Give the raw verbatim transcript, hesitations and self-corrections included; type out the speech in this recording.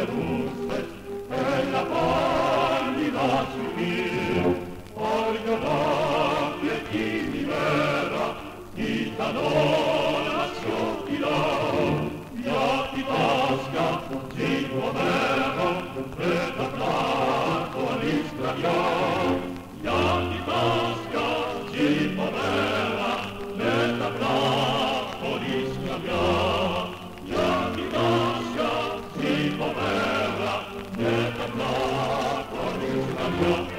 περούσες, έλα πάλι να σου πει, όργανα και εκείνη η μέρα ήταν όλα σιωπηλά, γιατί Πάσχα ζυμωμένα με τα πλάτο ανιστραβιά, γιατί Πάσχα ζυμωμένα με τα πλάτο ανιστραβιά, γιατί Πάσχα ζυμωμένα με τα πλάτο ανιστραβιά.